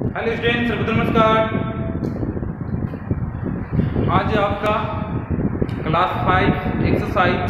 Hello students, नमस्कार। आज आपका क्लास 5 एक्सरसाइज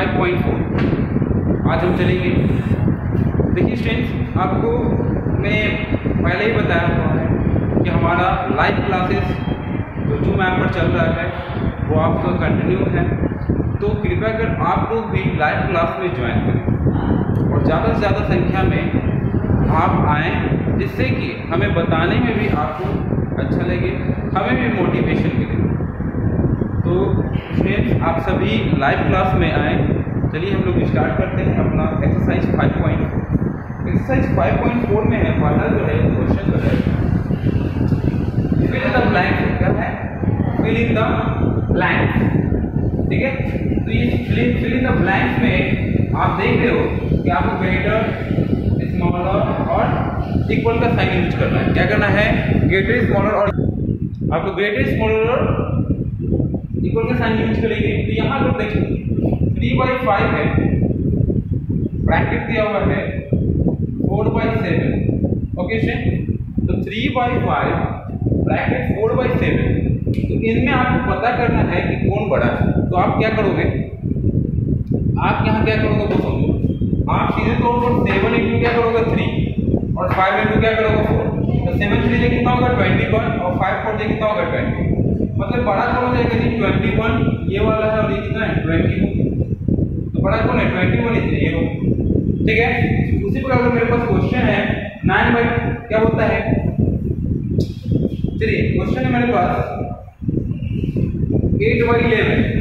5.4 आज हम चलेंगे। देखिए स्टूडेंट्स, आपको मैं पहले ही बताया हुआ है कि हमारा लाइव क्लासेस जो जूम ऐप पर चल रहा है वो आपका कंटिन्यू है। तो कृपया कर आप लोग भी लाइव क्लास में ज्वाइन करें और ज़्यादा से ज़्यादा संख्या में आप आएँ, जिससे कि हमें बताने में भी आपको अच्छा लगे, हमें भी मोटिवेशन मिले। तो फ्रेंड्स, आप सभी लाइव क्लास में आए। चलिए हम लोग स्टार्ट करते हैं अपना एक्सरसाइज 5.4। एक्सरसाइज 5.4 में है पहला जो है क्वेश्चन जो है फिल इन द ब्लैंक। क्या है? Fill in the blank. ठीक है, तो ये फिल इन द ब्लैंक में आप देख रहे हो कि आपको ग्रेटर, स्मॉलर और इक्वल का साइन यूज करना है। क्या करना है? ग्रेटर, स्मॉलर और आपको ग्रेटर, स्मॉलर और इक्वल का साइन यूज करेंगे। तो यहाँ पर देखिए 3/5 है, ब्रैकेट दिया हुआ है 4/7। ओके स्टूडेंट, तो 3/5 ब्रैकेट 4/7। तो इनमें आपको पता करना है कि कौन बड़ा है। तो आप क्या करोगे, आप यहाँ क्या करोगे वो समझो। आप सीधे तौर पर 7 इंटू क्या करोगे 3 और 5 इंटू क्या करोगे 4। तो 7 3 कितना होगा 21 और 5 4 कितना होगा 20। मतलब बड़ा कौन हो जाएगा जी 21, ये वाला है और ये कितना है 20। तो बड़ा कौन है 21, इसलिए ये हो। ठीक है, उसी प्रकार मेरे पास क्वेश्चन है 9 बाई क्या होता है। चलिए क्वेश्चन है मेरे पास 8/11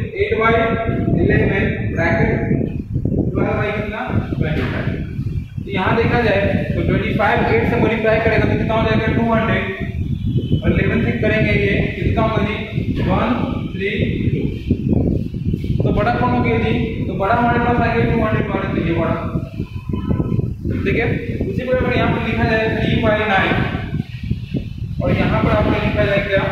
ब्रैकेट 12 बाई कितना 25। तो यहाँ देखा जाए तो 25 8 से मल्टीप्लाई करेगा तो कितना हो जाएगा 200 और 11 से करेंगे ये कितना होगा जी 132। तो बड़ा कौन हो गया जी? तो बड़ा हमारे पास आ गया 200 तो ये बड़ा। ठीक है, उसी प्रकार यहाँ पर लिखा जाए 3/9 और यहाँ पर आपको लिखा जाए क्या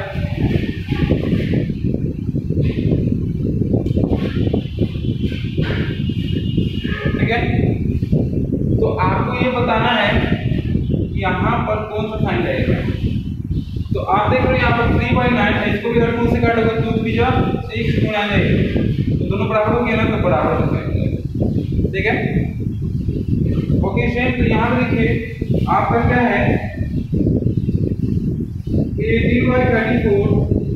ठीक है। तो आपको ये बताना है कि यहाँ पर कौन सा साइन रहेगा। तो आप देख रहे हैं यहाँ पर 3/9 है, इसको भी अगर 2 से काटोगे 2 3 जा 6 गुना जाएगा, तो दोनों बराबर हो गया ना, तो बराबर हो जाएगा। ठीक है, ओके स्टूडेंट, तो यहाँ पे देखिए आपका क्या है 18/34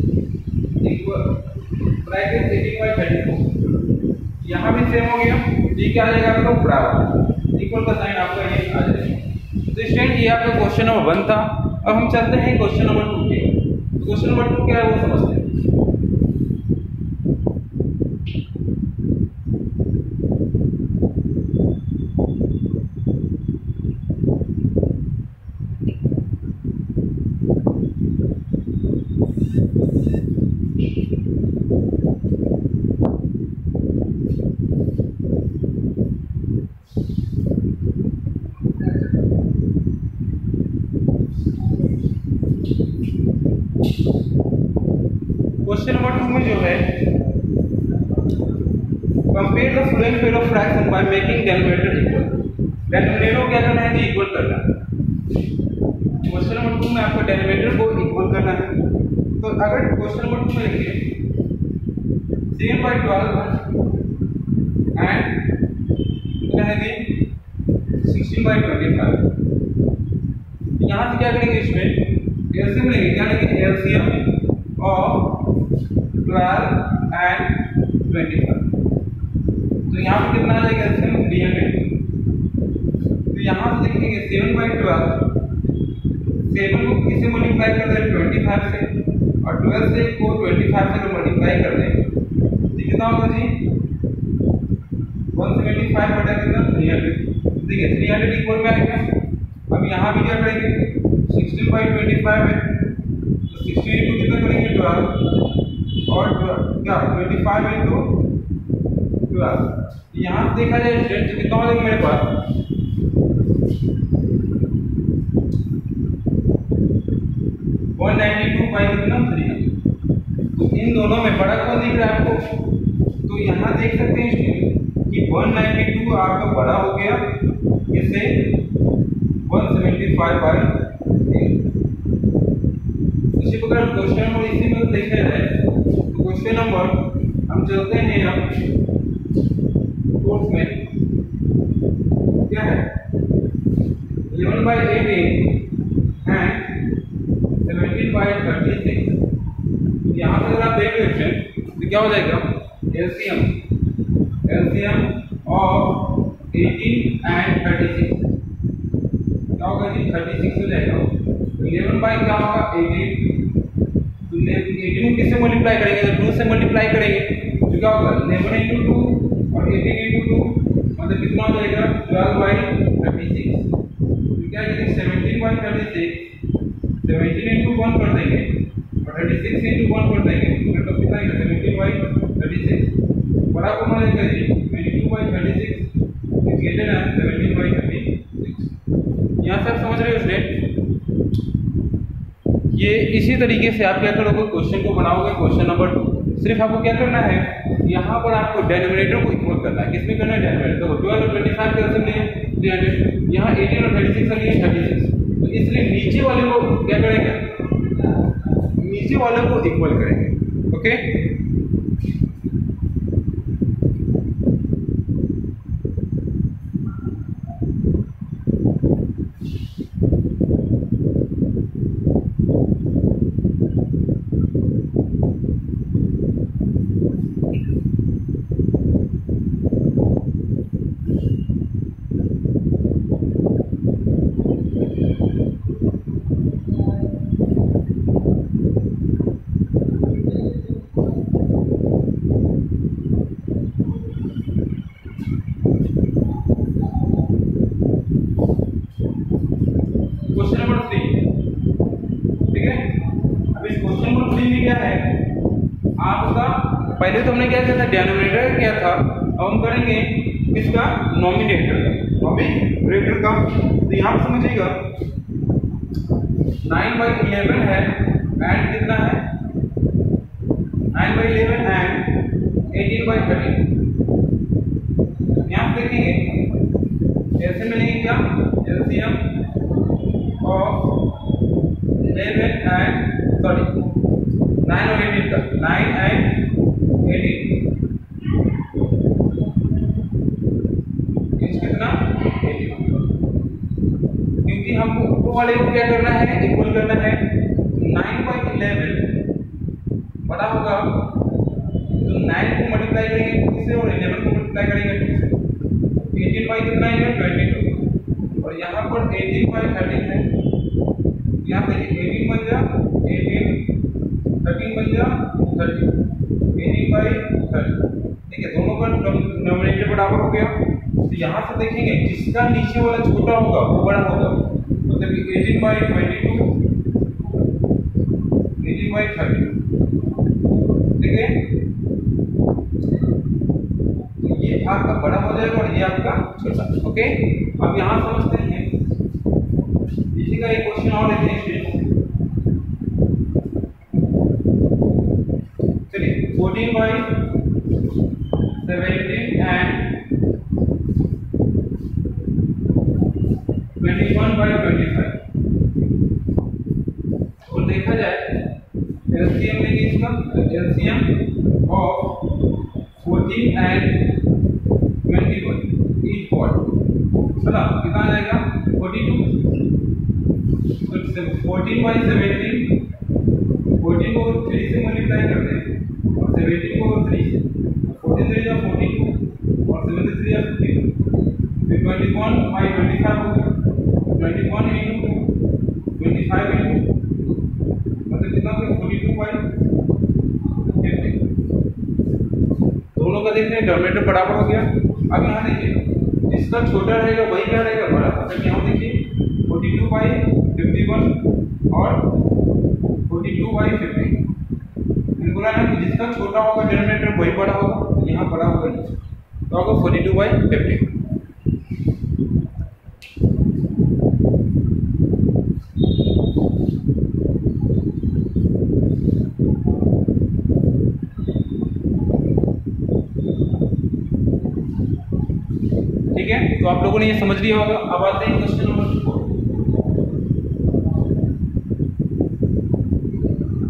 ब्रैकेट 18/34। यहाँ भी सेम हो गया, ये क्या आ जाएगा आपका बराबर, इक्वल का साइन आपका ये आ जाएगा। तो स्टूडेंट ये आपका क्वेश्चन नंबर 1 था। अब हम चलते हैं क्वेश्चन नंबर 2 के। तो क्वेश्चन नंबर 2 क्या है वो समझते हैं। क्वेश्चन नंबर 2 में जो है compare the following pair of fraction by making denominator equal. Denominator क्या करना है जी? इक्वल करना है। क्वेश्चन नंबर 2 में आपको डिनोमिनेटर को इक्वल करना है। तो अगर क्वेश्चन नंबर 2 में लिखिए 7/12 एंड कितना है जी 16/25। यहाँ से क्या करेंगे, इसमें एलसीएम लेंगे। क्या लेंगे? LCM of 12 and 25। तो यहाँ पे कितना आ जाएगा एलसीएम 300। तो यहाँ से देखेंगे 7/12 7 को किसे मल्टीप्लाई कर दें 25 से, और 12 से को 25 से मल्टीप्लाई कर दें तो कितना होगा जी 175 बटा कितना 300। ठीक है, 300 इक्वल में आएगा। अब यहाँ भी क्या करेंगे 16/25 है, तो 16 इंटू कितना करेंगे 12 और क्या 25 इंटू 12। यहाँ देखा जाए स्टूडेंट तो कितना हो जाएगा मेरे पास 192 बाई कितना 300। तो इन दोनों में बड़ा कौन दिख रहा है आपको? तो यहाँ देख सकते हैं स्टूडेंट कि 192 आपका बड़ा हो गया, इससे 175 बाई अगर क्वेश्चन नंबर इसी में देखा जाए तो क्वेश्चन नंबर हम चलते हैं अब कोर्स में क्या है 11/18 एंड 17/36। यहाँ पे अगर आप देख रहे हैं तो क्या हो जाएगा एलसीएम ऑफ 18 एंड 36 क्या होगा जी 36 हो जाएगा। 11 बाई क्या होगा 18 तो 18 किससे मल्टीप्लाई करेंगे तो 2 से मल्टीप्लाई करेंगे तो क्या होगा 11 into 2 और 18 into 2 मतलब कितना हो जाएगा 12/36 तो क्या है 17/36 17 into 1 कर देंगे और 36 into 1 कर देंगे मतलब कितना आएगा 17/36 बराबर हो जाएगा जी 22/36 इज ग्रेटर देन 17/36। यहाँ से आप समझ रहे हो स्टूडेंट। ये इसी तरीके से आप क्या करोगे क्वेश्चन को बनाओगे क्वेश्चन नंबर 2। सिर्फ आपको क्या करना है यहाँ पर आपको डिनोमिनेटर को इक्वल करना है। किसमें करना है डिनोमिनेटर। देखो 12 और 25 कैंसिल लिए 300 यहाँ 18 और 36 का लिए 36 तो इसलिए नीचे वाले को क्या करेंगे नीचे वाले को इक्वल करेंगे। ओके पहले तो हमने क्या किया था डिनोमिनेटर क्या था अब हम करेंगे किसका नॉमिनेटर नॉमिनेटर का। तो यहाँ पर समझिएगा 9/11 है एंड कितना है 9/11 एंड 18/13। यहाँ देखेंगे ऐसे मिलेंगे क्या एलसीएम ऑफ 11 एंड 9 और 18 का 9 एंड 18 कितना 18 क्योंकि हमको ऊपर वाले को क्या करना है इक्वल करना है 9/11 बड़ा होगा तो 9 को मल्टीप्लाई करेंगे 2 से और 11 को मल्टीप्लाई करेंगे 2 से 18 बाई कितना है 22 और यहाँ पर 18/13 है। यहाँ देखिए 18 बन जा 18 13 बन जा 30 18/30 ठीक है दोनों का डिनोमिनेटर बराबर हो गया। तो यहाँ से देखेंगे जिसका नीचे वाला छोटा होगा वो बड़ा होगा मतलब 18/22 18/30 ठीक है ये आपका बड़ा हो जाएगा और ये आपका छोटा। ओके अब यहाँ समझते हैं इसी का एक क्वेश्चन और लेते हैं। चलिए 14/17 एंड 21/25 और देखा जाए एलसीएम लेंगे इसका LCM of 14 and 21 is what चला कितना आ जाएगा 42 तो 14/17 14 को 3 से मल्टीप्लाई करते हैं और 17 को 3 से 14 3 या 14 और 7 3 या 15 फिर 21/25 हो गया 21 into 25 into मतलब कितना हो गया 42/50 दोनों का देख रहे हैं डिनोमिनेटर बराबर हो गया। अब यहाँ देखिए जिसका छोटा रहेगा वही क्या रहेगा बड़ा मतलब यहाँ देखिए 42/51 और 42/50 बोला ना कि जिसका छोटा होगा डिनोमिनेटर वही बड़ा होगा यहाँ बड़ा होगा तो होगा 42/50। ठीक है तो आप लोगों ने ये समझ लिया होगा। अब आते हैं question number 4।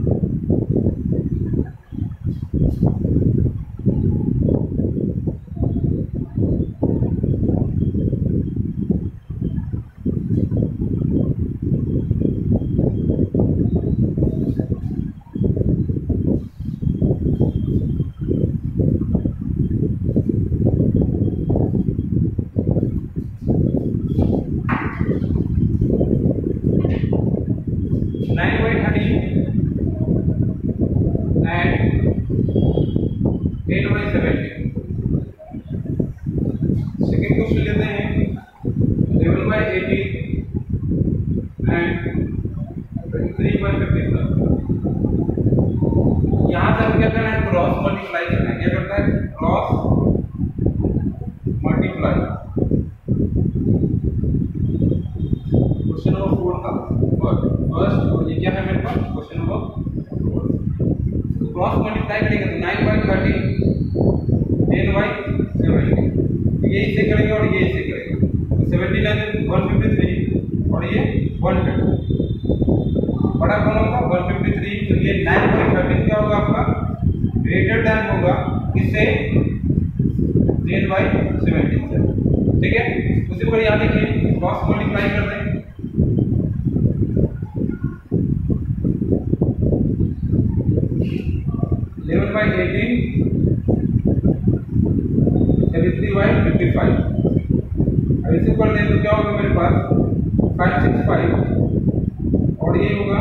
and 10/70। Second question लेते हैं 11/18 and 23/57। यहाँ से हम क्या करना है, क्रॉस मल्टीप्लाई करना है। क्या करता है, क्रॉस मल्टीप्लाई। क्वेश्चन नंबर 4 का फर्स्ट, और ये क्या है मेरे पास, क्वेश्चन नंबर 4। तो क्रॉस मल्टीप्लाई करेंगे तो 9/30 10/70, ये इससे करेंगे और ये इससे करेंगे। तो 79 153 और ये 150। बड़ा कौन होगा, 153। तो ये 9/13 क्या होगा आपका, ग्रेटर देन होगा इससे 10/70 से। ठीक है, उसी पर याद रखिए, क्रॉस मल्टीप्लाई कर दें। 11/18 33/55। अब इसे कर दें तो क्या होगा मेरे पास 565 और ये होगा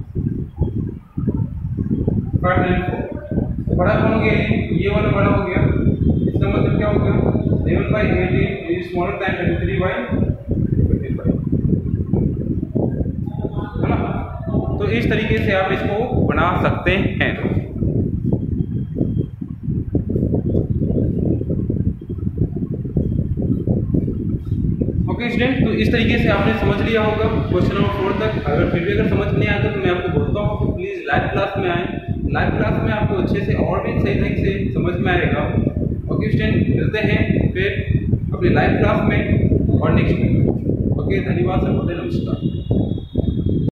594। तो बड़ा कौन हो गया, ये वाला बड़ा हो गया। इसका मतलब क्या हो गया, 11/18 इज स्मॉलर देन 33/55, है ना। तो इस तरीके से आप इसको बना सकते हैं। ओके स्टूडेंट, तो इस तरीके से आपने समझ लिया होगा क्वेश्चन नंबर 4 तक। अगर फिर भी अगर समझ नहीं आता तो मैं आपको बोलता हूँ कि प्लीज़ लाइव क्लास में आएँ। लाइव क्लास में आपको अच्छे से और भी सही तरीके से समझ में आएगा। ओके स्टूडेंट, मिलते हैं फिर अपने लाइव क्लास में और नेक्स्ट में। ओके, धन्यवाद, सबको नमस्कार।